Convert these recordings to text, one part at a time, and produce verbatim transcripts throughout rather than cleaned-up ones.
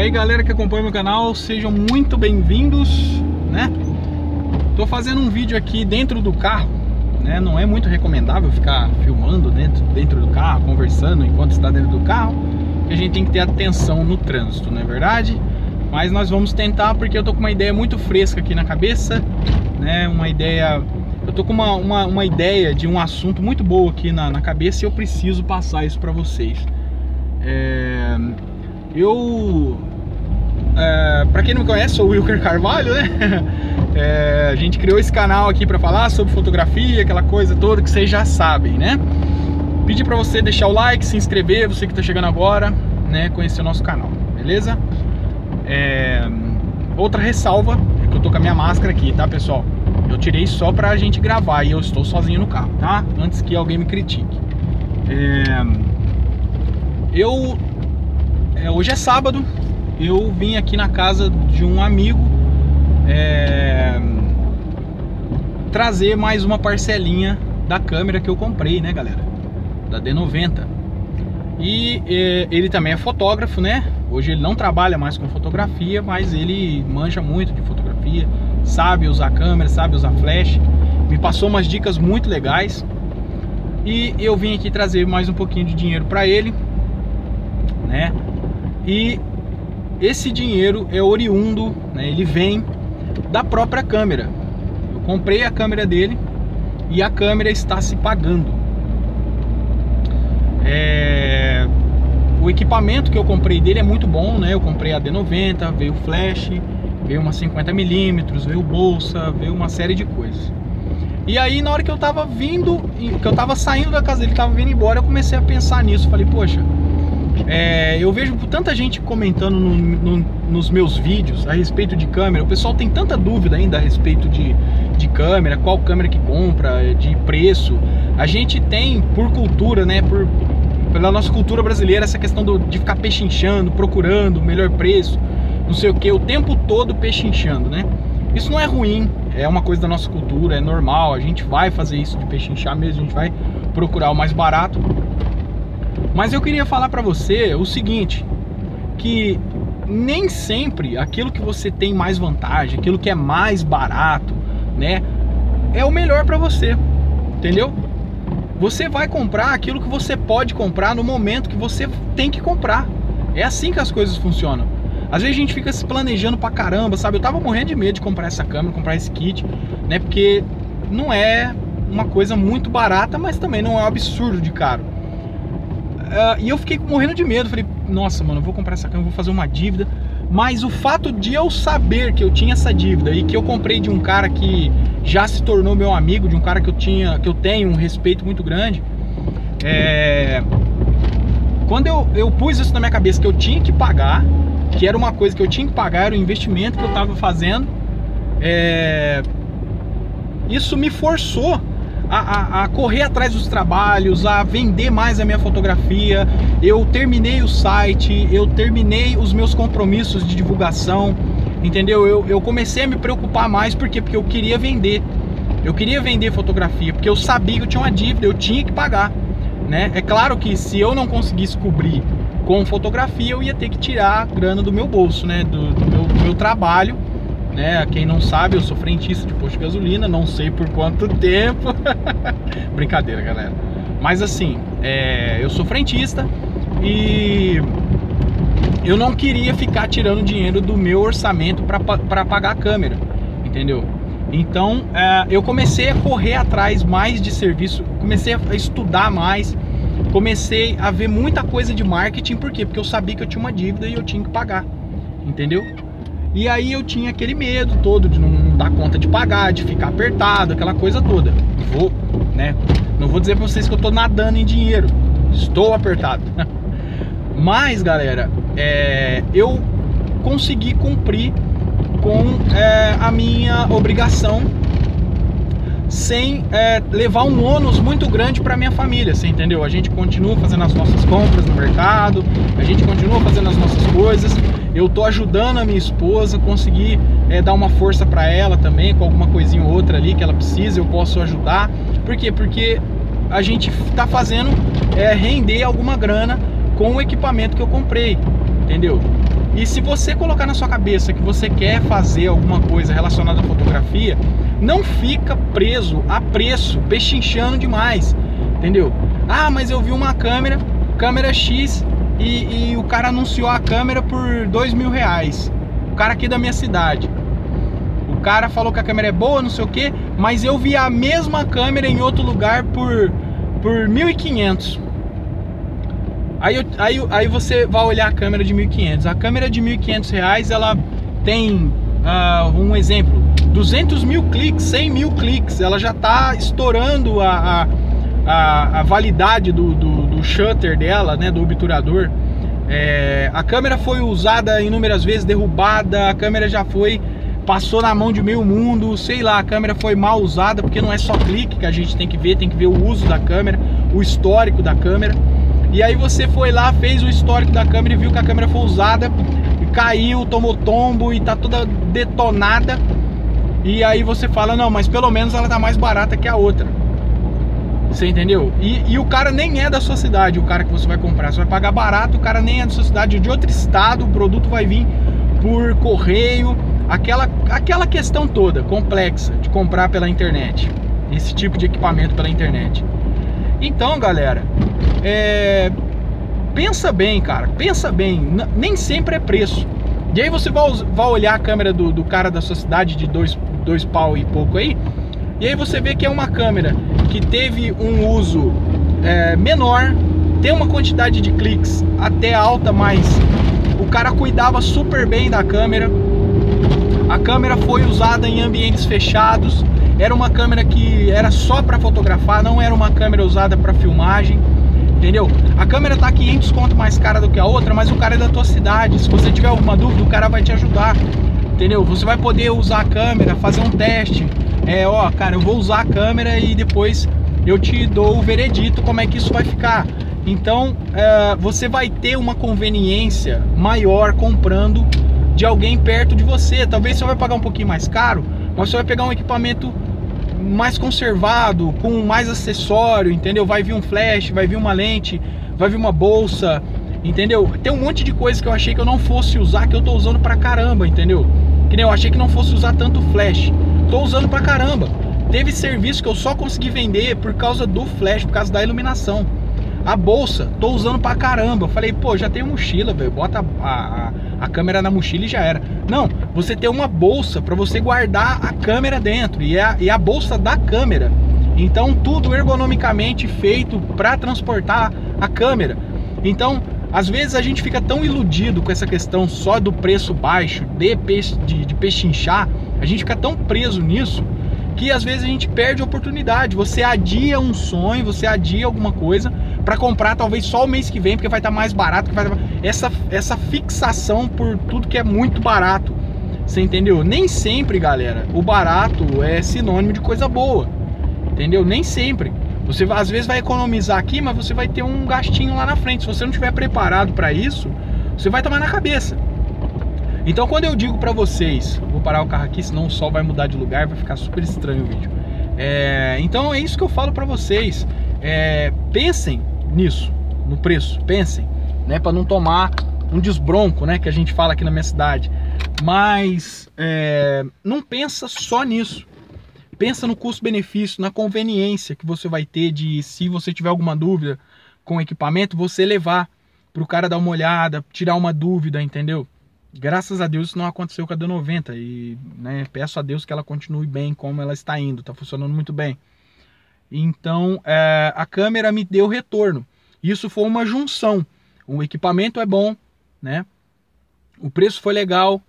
aí galera que acompanha meu canal, sejam muito bem-vindos, né? Tô fazendo um vídeo aqui dentro do carro, né? Não é muito recomendável ficar filmando dentro, dentro do carro, conversando enquanto está dentro do carro, porque a gente tem que ter atenção no trânsito, não é verdade? Mas nós vamos tentar, porque eu tô com uma ideia muito fresca aqui na cabeça, né? Uma ideia... Eu tô com uma, uma, uma ideia de um assunto muito boa aqui na, na cabeça e eu preciso passar isso pra vocês. É... Eu... É... Pra quem não me conhece, sou o Wilker Carvalho, né? É... A gente criou esse canal aqui pra falar sobre fotografia, aquela coisa toda que vocês já sabem, né? Pedir pra você deixar o like, se inscrever, você que tá chegando agora, né? Conhecer o nosso canal, beleza? É... Outra ressalva é que eu tô com a minha máscara aqui, tá, pessoal? Eu tirei só pra gente gravar e eu estou sozinho no carro, tá? Antes que alguém me critique. É... Eu... É, hoje é sábado. Eu vim aqui na casa de um amigo é... trazer mais uma parcelinha da câmera que eu comprei, né, galera? Da D noventa. E é, ele também é fotógrafo, né? Hoje ele não trabalha mais com fotografia, mas ele manja muito de fotografia, sabe usar câmera, sabe usar flash. Me passou umas dicas muito legais. E eu vim aqui trazer mais um pouquinho de dinheiro para ele, né? E esse dinheiro é oriundo, né? Ele vem da própria câmera. Eu comprei a câmera dele e a câmera está se pagando. É... O equipamento que eu comprei dele é muito bom, né? Eu comprei a D noventa, veio flash, veio uma cinquenta milímetros, veio bolsa, veio uma série de coisas. E aí na hora que eu tava vindo, que eu tava saindo da casa dele, tava vindo embora, eu comecei a pensar nisso. Falei, poxa, é, eu vejo tanta gente comentando no, no, nos meus vídeos a respeito de câmera. O pessoal tem tanta dúvida ainda a respeito de, de câmera, qual câmera que compra, de preço. A gente tem, por cultura, né, por, pela nossa cultura brasileira, essa questão do, de ficar pechinchando, procurando o melhor preço, não sei o que, o tempo todo pechinchando, né? Isso não é ruim, é uma coisa da nossa cultura, é normal, a gente vai fazer isso de pechinchar mesmo, a gente vai procurar o mais barato. Mas eu queria falar pra você o seguinte, que nem sempre aquilo que você tem mais vantagem, aquilo que é mais barato, né, é o melhor pra você, entendeu? Você vai comprar aquilo que você pode comprar no momento que você tem que comprar. É assim que as coisas funcionam. Às vezes a gente fica se planejando pra caramba, sabe? Eu tava morrendo de medo de comprar essa câmera, comprar esse kit, né? Porque não é uma coisa muito barata, mas também não é um absurdo de caro. Uh, e eu fiquei morrendo de medo. Falei, nossa, mano, eu vou comprar essa câmera, vou fazer uma dívida. Mas o fato de eu saber que eu tinha essa dívida e que eu comprei de um cara que já se tornou meu amigo, de um cara que eu tinha, que eu tenho um respeito muito grande, é... quando eu, eu pus isso na minha cabeça que eu tinha que pagar, que era uma coisa que eu tinha que pagar, era um investimento que eu estava fazendo, é... isso me forçou a, a, a correr atrás dos trabalhos, a vender mais a minha fotografia. Eu terminei o site, eu terminei os meus compromissos de divulgação, entendeu? Eu, eu comecei a me preocupar mais, por quê? Porque eu queria vender, eu queria vender fotografia, porque eu sabia que eu tinha uma dívida, eu tinha que pagar, né? É claro que se eu não conseguisse cobrir com fotografia, eu ia ter que tirar a grana do meu bolso, né? Do, do, meu, do meu trabalho, né? Quem não sabe, eu sou frentista de posto de gasolina, não sei por quanto tempo. Brincadeira, galera. Mas assim, é, eu sou frentista e eu não queria ficar tirando dinheiro do meu orçamento para pagar a câmera, entendeu? Então é, eu comecei a correr atrás mais de serviço, comecei a estudar mais, comecei a ver muita coisa de marketing. Por quê? Porque eu sabia que eu tinha uma dívida e eu tinha que pagar, entendeu? E aí eu tinha aquele medo todo de não dar conta de pagar, de ficar apertado, aquela coisa toda. Vou, né? Não vou dizer pra vocês que eu tô nadando em dinheiro, estou apertado. Mas, galera, é, eu consegui cumprir com é, a minha obrigação sem é, levar um ônus muito grande para minha família, você entendeu? A gente continua fazendo as nossas compras no mercado, a gente continua fazendo as nossas coisas. Eu tô ajudando a minha esposa, conseguir é, dar uma força para ela também, com alguma coisinha ou outra ali que ela precisa, eu posso ajudar. Por quê? Porque a gente tá fazendo é, render alguma grana com o equipamento que eu comprei, entendeu? E se você colocar na sua cabeça que você quer fazer alguma coisa relacionada à fotografia, não fica preso a preço, pechinchando demais, entendeu? Ah, mas eu vi uma câmera, câmera X, e, e o cara anunciou a câmera por dois mil reais. O cara aqui da minha cidade. O cara falou que a câmera é boa, não sei o que, mas eu vi a mesma câmera em outro lugar por, por mil e quinhentos. Aí, eu, aí, aí você vai olhar a câmera de mil e quinhentos. A câmera de mil e quinhentos reais, ela tem, uh, um exemplo, duzentos mil cliques, cem mil cliques. Ela já está estourando a, a, a, a validade do, do, do shutter dela, né, do obturador. É, a câmera foi usada inúmeras vezes, derrubada. A câmera já foi, passou na mão de meio mundo. Sei lá, a câmera foi mal usada, porque não é só clique que a gente tem que ver, tem que ver o uso da câmera, o histórico da câmera. E aí você foi lá, fez o histórico da câmera e viu que a câmera foi usada, caiu, tomou tombo e tá toda detonada. E aí você fala, não, mas pelo menos ela tá mais barata que a outra. Você entendeu? E, e o cara nem é da sua cidade, o cara que você vai comprar. Você vai pagar barato, o cara nem é da sua cidade, é de outro estado, o produto vai vir por correio. Aquela, aquela questão toda, complexa, de comprar pela internet. Esse tipo de equipamento pela internet. Então, galera, é... pensa bem, cara, pensa bem, nem sempre é preço. E aí você vai, vai olhar a câmera do, do cara da sua cidade de dois, dois pau e pouco aí, e aí você vê que é uma câmera que teve um uso é, menor, tem uma quantidade de cliques até alta, mas o cara cuidava super bem da câmera. A câmera foi usada em ambientes fechados. Era uma câmera que era só para fotografar, não era uma câmera usada para filmagem, entendeu? A câmera tá quinhentos conto mais cara do que a outra, mas o cara é da tua cidade. Se você tiver alguma dúvida, o cara vai te ajudar, entendeu? Você vai poder usar a câmera, fazer um teste. É, ó, cara, eu vou usar a câmera e depois eu te dou o veredito como é que isso vai ficar. Então, é, você vai ter uma conveniência maior comprando de alguém perto de você. Talvez você vai pagar um pouquinho mais caro, mas você vai pegar um equipamento mais conservado, com mais acessório, entendeu? Vai vir um flash, vai vir uma lente, vai vir uma bolsa, entendeu? Tem um monte de coisa que eu achei que eu não fosse usar, que eu tô usando pra caramba, entendeu? Que nem eu achei que não fosse usar tanto flash, tô usando pra caramba. Teve serviço que eu só consegui vender por causa do flash, por causa da iluminação. A bolsa, tô usando pra caramba. Eu falei, pô, já tenho mochila, velho, bota a, a, a câmera na mochila e já era. Não, você tem uma bolsa pra você guardar a câmera dentro, e é a, e a bolsa da câmera. Então tudo ergonomicamente feito pra transportar a câmera. Então, às vezes a gente fica tão iludido com essa questão só do preço baixo, de, de, de pechinchar, a gente fica tão preso nisso, que às vezes a gente perde a oportunidade. Você adia um sonho, você adia alguma coisa para comprar talvez só o mês que vem, porque vai estar mais barato, que vai estar... essa essa fixação por tudo que é muito barato. Você entendeu? Nem sempre, galera, o barato é sinônimo de coisa boa. Entendeu? Nem sempre. Você às vezes vai economizar aqui, mas você vai ter um gastinho lá na frente. Se você não estiver preparado para isso, você vai tomar na cabeça. Então, quando eu digo para vocês, vou parar o carro aqui, senão o sol vai mudar de lugar, vai ficar super estranho o vídeo. É, então é isso que eu falo para vocês. É, pensem nisso, no preço, pensem, né, para não tomar um desbronco, né, que a gente fala aqui na minha cidade. Mas é, não pensa só nisso. Pensa no custo-benefício, na conveniência que você vai ter de, se você tiver alguma dúvida com o equipamento, você levar para o cara dar uma olhada, tirar uma dúvida, entendeu? Graças a Deus isso não aconteceu com a D noventa e, né, peço a Deus que ela continue bem como ela está indo, está funcionando muito bem. Então é, a câmera me deu retorno. Isso foi uma junção. O equipamento é bom, né? O preço foi legal.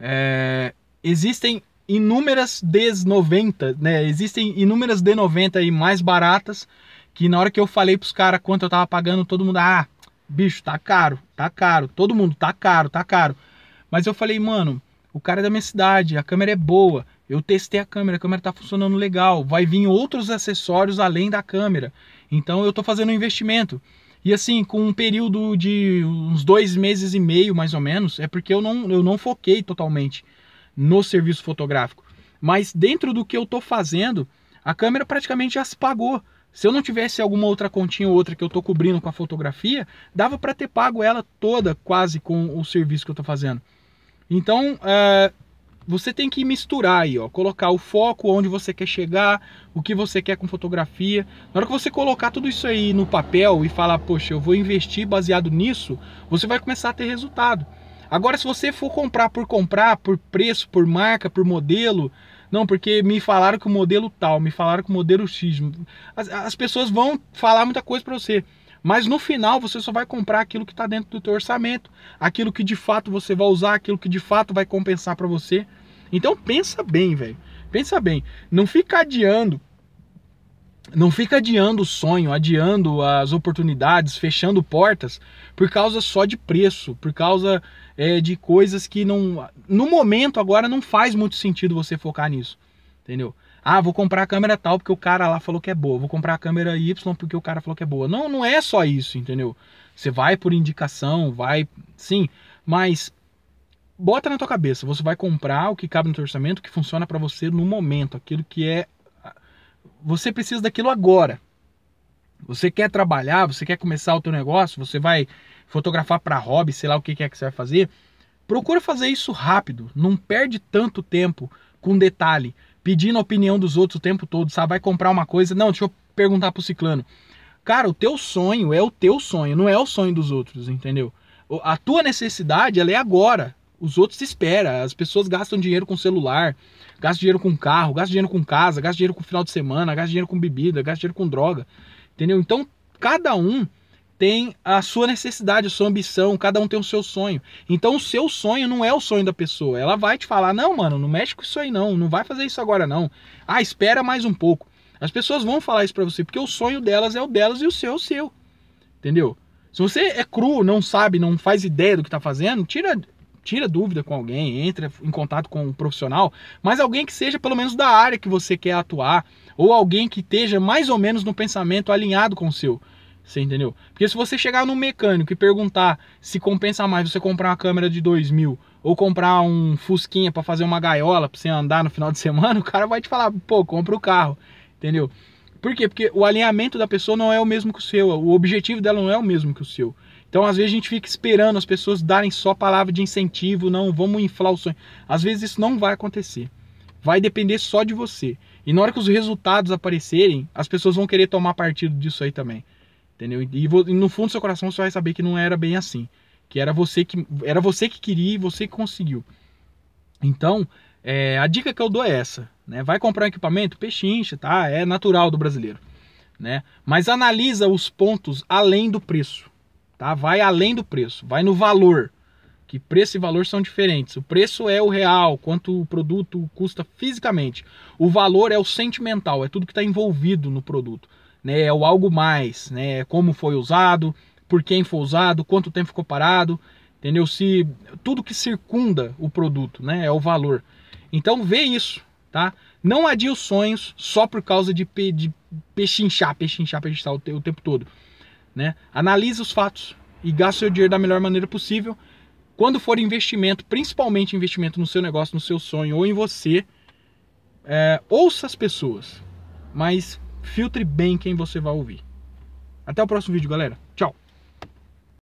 É, existem inúmeras D noventa, né? Existem inúmeras D noventa aí mais baratas, que na hora que eu falei pros caras quanto eu tava pagando, todo mundo, ah, bicho, tá caro, tá caro. Todo mundo, tá caro, tá caro. Mas eu falei, mano, o cara é da minha cidade, a câmera é boa. Eu testei a câmera, a câmera tá funcionando legal. Vai vir outros acessórios além da câmera. Então eu tô fazendo um investimento. E assim, com um período de uns dois meses e meio, mais ou menos, é porque eu não, eu não foquei totalmente no serviço fotográfico. Mas dentro do que eu tô fazendo, a câmera praticamente já se pagou. Se eu não tivesse alguma outra continha ou outra que eu tô cobrindo com a fotografia, dava para ter pago ela toda quase com o serviço que eu tô fazendo. Então, é, você tem que misturar aí, ó, colocar o foco, onde você quer chegar, o que você quer com fotografia. Na hora que você colocar tudo isso aí no papel e falar, poxa, eu vou investir baseado nisso, você vai começar a ter resultado. Agora, se você for comprar por comprar, por preço, por marca, por modelo, não, porque me falaram que o modelo tal, me falaram que o modelo X, as, as pessoas vão falar muita coisa para você, mas no final você só vai comprar aquilo que está dentro do teu orçamento, aquilo que de fato você vai usar, aquilo que de fato vai compensar para você. Então pensa bem, velho, pensa bem, não fica adiando, não fica adiando o sonho, adiando as oportunidades, fechando portas por causa só de preço, por causa é, de coisas que não, no momento agora não faz muito sentido você focar nisso, entendeu? Ah, vou comprar a câmera tal porque o cara lá falou que é boa, vou comprar a câmera Y porque o cara falou que é boa. Não, não é só isso, entendeu? Você vai por indicação, vai, sim, mas bota na tua cabeça, você vai comprar o que cabe no teu orçamento, o que funciona para você no momento, aquilo que é, você precisa daquilo agora. Você quer trabalhar, você quer começar o teu negócio, você vai fotografar para hobby, sei lá o que é que você vai fazer, procura fazer isso rápido, não perde tanto tempo com detalhe, pedindo a opinião dos outros o tempo todo, sabe? Vai comprar uma coisa, não, deixa eu perguntar pro ciclano. Cara, o teu sonho é o teu sonho, não é o sonho dos outros, entendeu? A tua necessidade, ela é agora, os outros esperam, as pessoas gastam dinheiro com celular, gastam dinheiro com carro, gastam dinheiro com casa, gastam dinheiro com final de semana, gastam dinheiro com bebida, gastam dinheiro com droga, entendeu? Então, cada um tem a sua necessidade, a sua ambição, cada um tem o seu sonho. Então o seu sonho não é o sonho da pessoa. Ela vai te falar, não, mano, não mexe com isso aí não, não vai fazer isso agora não. Ah, espera mais um pouco. As pessoas vão falar isso pra você, porque o sonho delas é o delas e o seu é o seu. Entendeu? Se você é cru, não sabe, não faz ideia do que tá fazendo, tira, tira dúvida com alguém, entra em contato com um profissional, mas alguém que seja pelo menos da área que você quer atuar, ou alguém que esteja mais ou menos no pensamento alinhado com o seu. Você entendeu? Porque se você chegar no mecânico e perguntar se compensa mais você comprar uma câmera de dois mil ou comprar um fusquinha para fazer uma gaiola para você andar no final de semana, o cara vai te falar, pô, compra o carro, entendeu? Por quê? Porque o alinhamento da pessoa não é o mesmo que o seu, o objetivo dela não é o mesmo que o seu. Então às vezes a gente fica esperando as pessoas darem só palavra de incentivo, não, vamos inflar o sonho. Às vezes isso não vai acontecer. Vai depender só de você. E na hora que os resultados aparecerem, as pessoas vão querer tomar partido disso aí também. Entendeu? E no fundo do seu coração você vai saber que não era bem assim, que era você que era você que queria e você que conseguiu. Então, é, a dica que eu dou é essa, né? Vai comprar um equipamento, pechincha, tá? É natural do brasileiro, né? Mas analisa os pontos além do preço, tá? Vai além do preço, vai no valor, que preço e valor são diferentes. O preço é o real, quanto o produto custa fisicamente. O valor é o sentimental, é tudo que está envolvido no produto. Né, é o algo mais, né, como foi usado, por quem foi usado, quanto tempo ficou parado, entendeu? Se tudo que circunda o produto, né, é o valor. Então vê isso, tá? Não adie os sonhos só por causa de, pe, de pechinchar, pechinchar, pechinchar o, te, o tempo todo, né? Analise os fatos e gaste seu dinheiro da melhor maneira possível. Quando for investimento, principalmente investimento no seu negócio, no seu sonho ou em você, é, ouça as pessoas, mas filtre bem quem você vai ouvir. Até o próximo vídeo, galera.